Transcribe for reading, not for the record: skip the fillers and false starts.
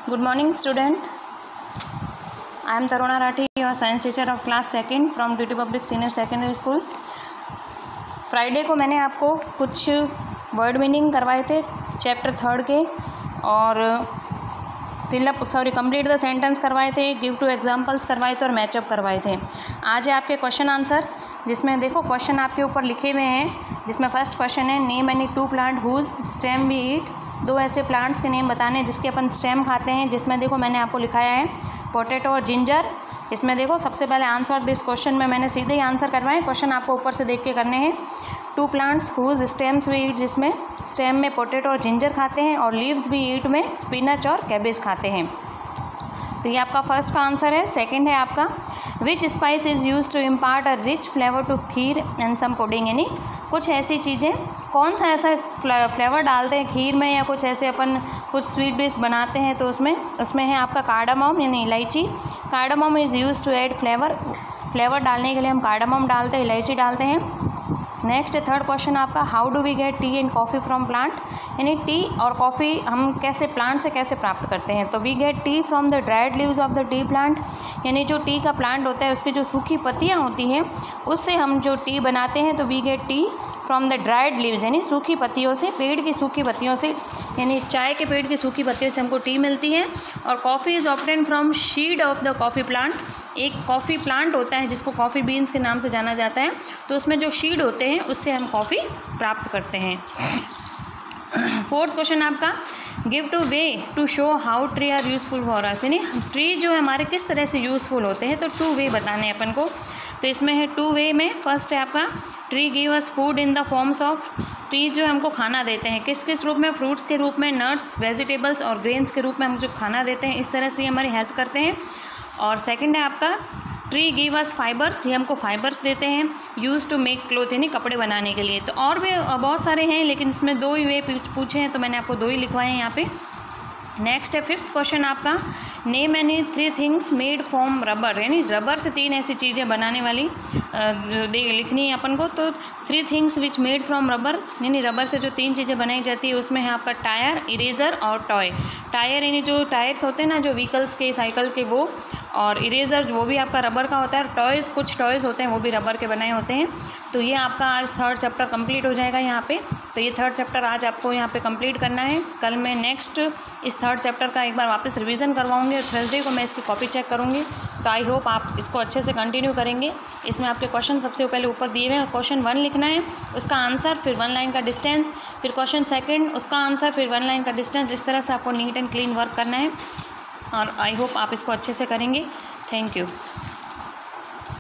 Good morning student. I am Taruna Rathi, your science teacher of class 2nd from DT Public Senior Secondary School. Friday को मैंने आपको कुछ word meaning करवाए थे chapter 3 के और कंप्लीट द सेंटेंस करवाए थे, गिव टू एग्जांपल्स करवाए थे और मैचअप करवाए थे। आज है आपके क्वेश्चन आंसर, जिसमें देखो क्वेश्चन आपके ऊपर लिखे हुए हैं, जिसमें फर्स्ट क्वेश्चन है name any 2 plant whose stem we eat. 2 ऐसे प्लांट्स के नेम बताने जिसके अपन स्टेम खाते हैं, जिसमें देखो मैंने आपको लिखाया है पोटैटो और जिंजर। इसमें देखो सबसे पहले आंसर दिस क्वेश्चन में मैंने सीधे ही आंसर करवाए, क्वेश्चन आपको ऊपर से देख के करने हैं। 2 plants whose stems we eat, जिसमें स्टेम में पोटैटो और जिंजर खाते हैं और लीव्स वी ईट में स्पिनच और कैबेज खाते हैं। तो ये आपका फर्स्ट का आंसर है। सेकंड है आपका which spice is use to impart a rich flavour to kheer and some pudding, यानी कुछ ऐसी चीज़ें, कौन सा ऐसा फ्लेवर डालते हैं खीर में या कुछ ऐसे अपन कुछ स्वीट डिश बनाते हैं तो उसमें है आपका कार्डामम यानी इलायची। Cardamom is use to add flavour डालने के लिए हम कार्डामम डालते हैं, इलायची डालते हैं। नेक्स्ट थर्ड क्वेश्चन आपका how do we get tea and coffee from plant, यानी टी और कॉफ़ी हम कैसे प्लांट से कैसे प्राप्त करते हैं। तो we get tea from the dried leaves of the tea plant, यानी जो टी का प्लांट होता है उसकी जो सूखी पत्तियाँ होती हैं उससे हम जो टी बनाते हैं। तो we get tea from the dried leaves, यानी सूखी पत्तियों से, पेड़ की सूखी पत्तियों से, यानी चाय के पेड़ की सूखी पत्तियों से हमको टी मिलती है। और coffee is obtain from seed of the coffee plant, एक कॉफ़ी प्लांट होता है जिसको कॉफ़ी बीन्स के नाम से जाना जाता है, तो उसमें जो शीड होते हैं उससे हम कॉफ़ी प्राप्त करते हैं। फोर्थ क्वेश्चन आपका give two way to show how tree are useful for us, यानी ट्री जो है हमारे किस तरह से यूज़फुल होते हैं, तो 2 वे बताने हैं अपन को। तो इसमें है 2 वे में फर्स्ट है आपका tree give us food in the forms of, tree जो हमको खाना देते हैं किस किस रूप में, फ्रूट्स के रूप में, नट्स, वेजिटेबल्स और ग्रेन्स के रूप में हम जो खाना देते हैं, इस तरह से हमारी हेल्प करते हैं। और सेकंड है आपका ट्री गिव अस फाइबर्स, ये हमको फाइबर्स देते हैं यूज़ टू मेक क्लोथ, यानी कपड़े बनाने के लिए। तो और भी बहुत सारे हैं लेकिन इसमें 2 ही वे पूछे हैं तो मैंने आपको 2 ही लिखवाए हैं यहाँ पे। नेक्स्ट है 5th क्वेश्चन आपका name any 3 things made from rubber, यानी रबर से 3 ऐसी चीज़ें बनाने वाली लिखनी है अपन को। तो 3 things which made from rubber, यानी रबर से जो 3 चीज़ें बनाई जाती है उसमें है आपका टायर, इरेज़र और टॉय। टायर यानी जो टायर्स होते हैं ना जो व्हीकल्स के, साइकिल के, वो, और इरेज़र वो भी आपका रबर का होता है। टॉयज़, कुछ टॉयज़ होते हैं वो भी रबर के बनाए होते हैं। तो ये आपका आज 3rd चैप्टर कंप्लीट हो जाएगा यहाँ पे। तो ये 3rd चैप्टर आज आपको यहाँ पे कंप्लीट करना है। कल मैं नेक्स्ट इस 3rd चैप्टर का एक बार वापस रिवीजन करवाऊँगी और थर्सडे को मैं इसकी कॉपी चेक करूँगी। तो आई होप आप इसको अच्छे से कंटिन्यू करेंगे। इसमें आपके क्वेश्चन सबसे पहले ऊपर दिए हुए हैं, क्वेश्चन 1 लिखना है, उसका आंसर, फिर 1 लाइन का डिस्टेंस, फिर क्वेश्चन 2 उसका आंसर, फिर 1 लाइन का डिस्टेंस। इस तरह से आपको नीट एंड क्लीन वर्क करना है और आई होप आप इसको अच्छे से करेंगे। Thank you.